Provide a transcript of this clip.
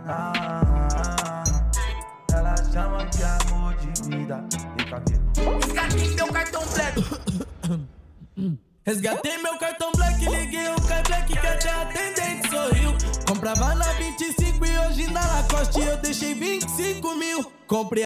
Ela chama de amor de vida. Resgatei meu cartão black. Resgatei meu cartão black, liguei o Kai Black que até atendente sorriu. Comprava na 25 e hoje na Lacoste eu deixei 25 mil. Comprei